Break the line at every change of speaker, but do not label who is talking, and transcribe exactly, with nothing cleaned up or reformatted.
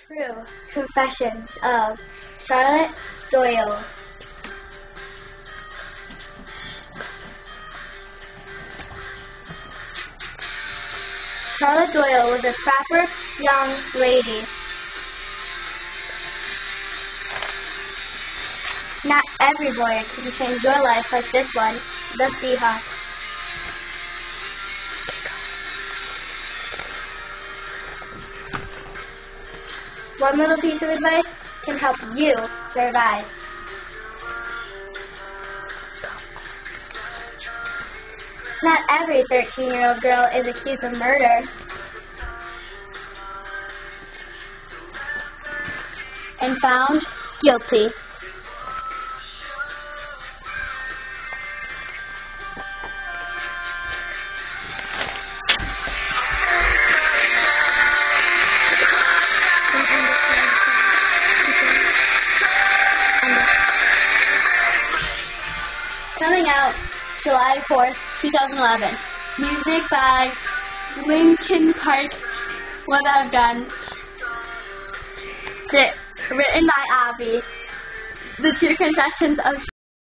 True Confessions of Charlotte Doyle. Charlotte Doyle was a proper young lady. Not every boy can change your life like this one, the Seahawk. One little piece of advice can help you survive. Not every thirteen-year-old girl is accused of murder. And found guilty. Coming out July fourth, two thousand eleven. Music by Linkin Park, What I've Done. Written by Abby. The True Confessions of